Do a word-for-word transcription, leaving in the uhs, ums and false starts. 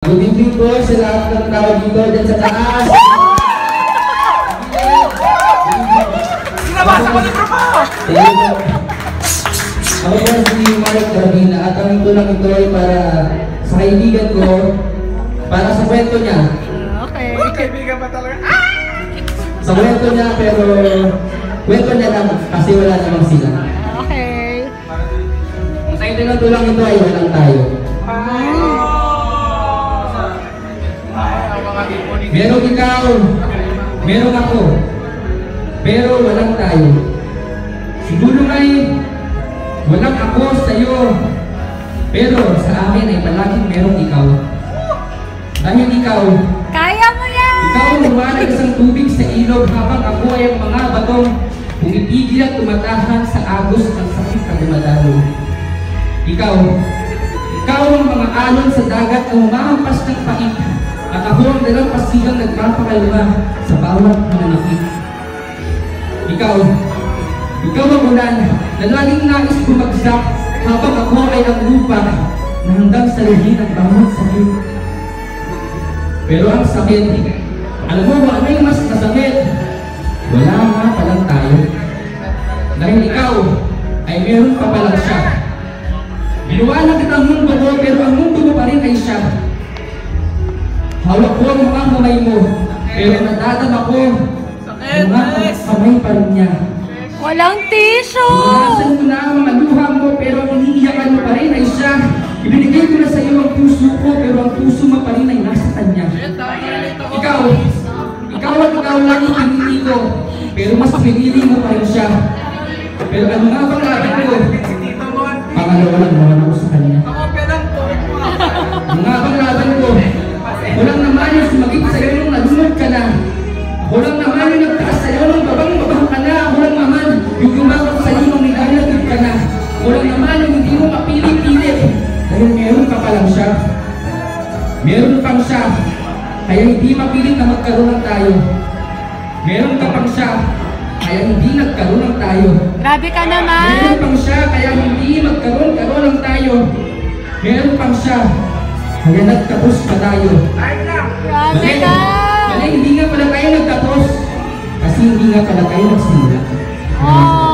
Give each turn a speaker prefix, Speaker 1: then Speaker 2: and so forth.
Speaker 1: Good evening po sa lahat ng tao dito dyan sa taas.
Speaker 2: Sinabasa ko ng grupo!
Speaker 1: Ako po si Mark Cardina at ang tulong ito ay para sa kaibigan ko, para sa kwento niya.
Speaker 2: Okay. Kaibigan ba talaga?
Speaker 1: Sa kwento niya, pero kwento niya lang kasi wala namang sila.
Speaker 2: Okay.
Speaker 1: Ang sa ito ng tulong ito ay walang tayo. Merong ikaw, merong ako, pero walang tayo. Siguro ay walang ako sa iyo, pero sa amin ay palaging merong ikaw. Dahil ikaw,
Speaker 2: Kaya mo yan!
Speaker 1: ikaw ang lumalag isang tubig sa ilog habang ako ay ang mga batong pumipigil at tumatahan sa agos ng sakit na dumadalo. Ikaw, ikaw ang mga alon sa dagat na humahampas ng pait. At ako ang dalang pasigang nagpapakalma sa bawat nananakit. Ikaw, ikaw ang ulan na laging nais bumagsak habang ako ay ang lupa na hanggang sa luhin at bawat sakit. Pero ang sakit, alam mo ba ano yung mas masakit? Wala nga palang tayo. Dahil ikaw ay meron pa palang siya. Binuwanan kita ang mundo ko pero ang mundo mo pa rin ay siya. Hawak ko ang mga kamay mo, pero nadadama ko ang mga kamay pa rin niya.
Speaker 2: Walang tissue!
Speaker 1: Punasan ko na ang mga luha mo, pero ang iniiyakan mo pa rin ay siya. Ibinigay ko na sa iyo ang puso ko, pero ang puso mo pa rin ay nasa kanya. Ikaw, ikaw at ikaw lang ang pinili ko, pero mas pinili mo pa rin siya. Pero ano nga bang laban ko? Pangalawa lang naman ako sa kanya. Ano nga bang laban ko? Walang naman yung sumagip sa'yo nung nalunod ka na. Walang naman yung nagtaas sa'yo nung babang-babang ka na. Walang naman yung gumakot sa'yo nung nilalagod ka na. Walang naman yung hindi mo mapili-pilit. Dahil meron ka palang siya. Meron pang siya. Kaya hindi mapilit na magkaroon ng tayo. Meron ka pang siya. Kaya hindi nagkaroon ng tayo.
Speaker 2: Grabe ka naman!
Speaker 1: Meron pang siya. Kaya hindi magkaroon-karoon ng tayo. Meron pang siya. Kaya nagtapos pa tayo.
Speaker 2: Grabe ka!
Speaker 1: Mali, hindi nga pala tayo nagtapos. Kasi hindi nga pala tayo nagsimula.
Speaker 2: Oh!